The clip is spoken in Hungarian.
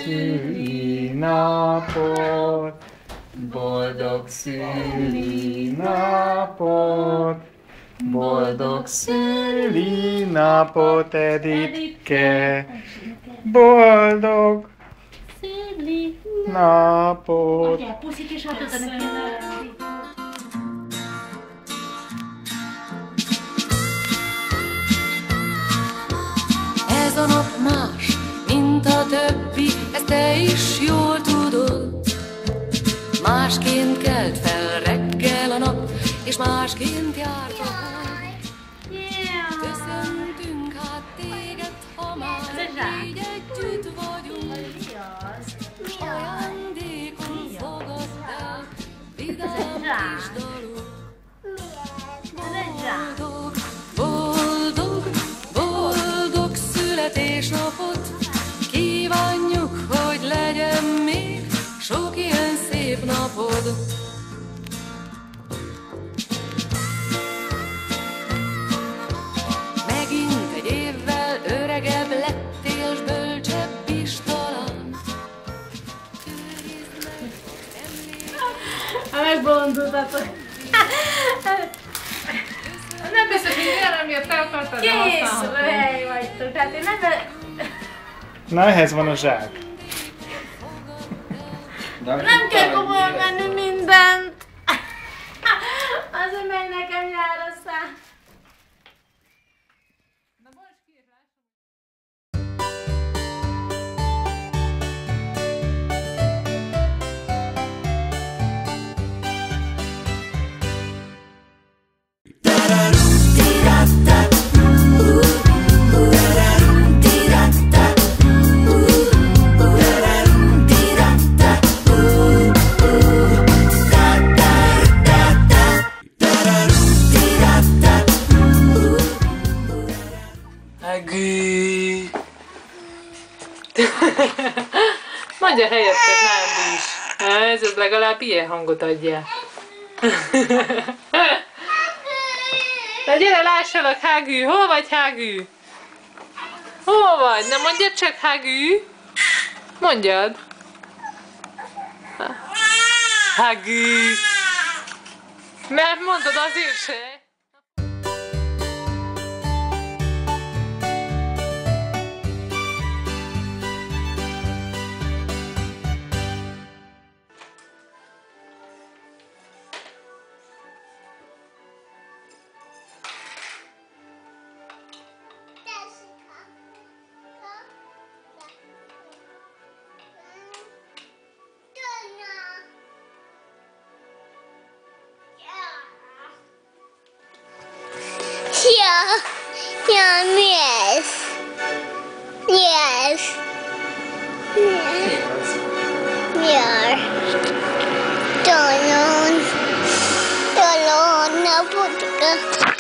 szülinapot, boldog szülinapot, boldog szülinapot, Editke, boldog szülinapot. Ugye, puszit is adod a neki. Ez a nap más, mint a többi, ezt te is jól tudod. Másként kelt fel reggel a nap, és másként járt a hold. Köszöntünk hát téged, ha már így együtt vagyunk. Ajándékon fogadd el, vidám kis dalok. Boldog, boldog születésnapot, kívánjuk, hogy legyen még sok ilyen szép napod. Megint egy évvel öregebb lettél, s bölcsebb is talán. Megbolondultatok. Nem biztos, hogy ilyen, amiért te akartad, de Kész használhatod. hely vagytok. Tehát én nem... Na, ehhez van a zsák. Nem kell komolyan menni mindent. Azért megy nekem jár a szám. Agű. Mondja helyetted, Nándi is. Ez legalább ilyen hangot adja. Na gyere, lássalak, Hágű! Hol vagy, Hágű? Hol vagy? Na mondjad csak, Hágű! Mondjad! Hágű! Mert mondod azért se. Yeah, yes. Yes. Yeah. Don't know. Don't know.